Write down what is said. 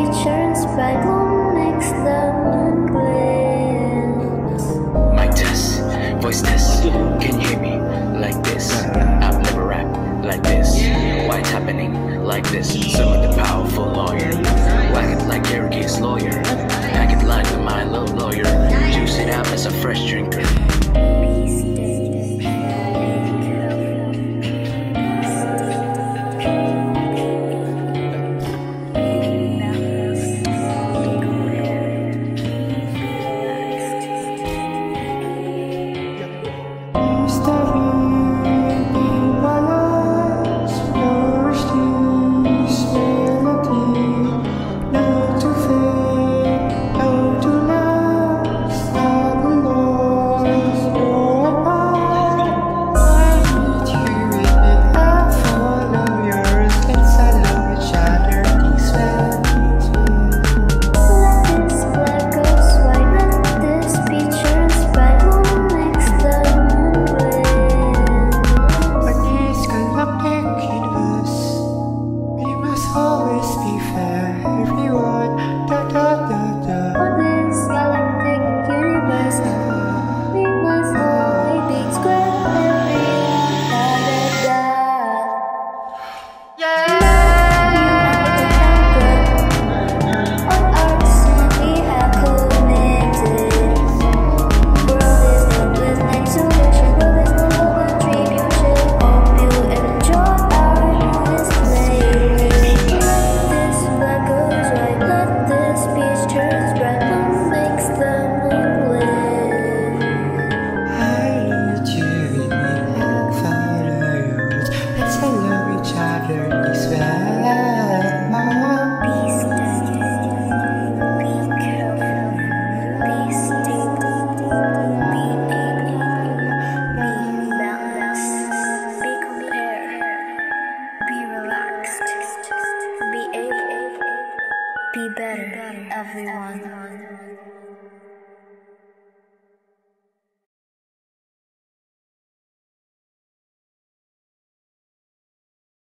turns bright, what makes the moon glint? Mic test, voice test, can you hear me like this? I've never rapped like this. Why it's happening like this? Some of the powerful lawyer, whack it like Eric Case lawyer, pack it like my little lawyer, juice it out as a fresh drinker. Be better, everyone.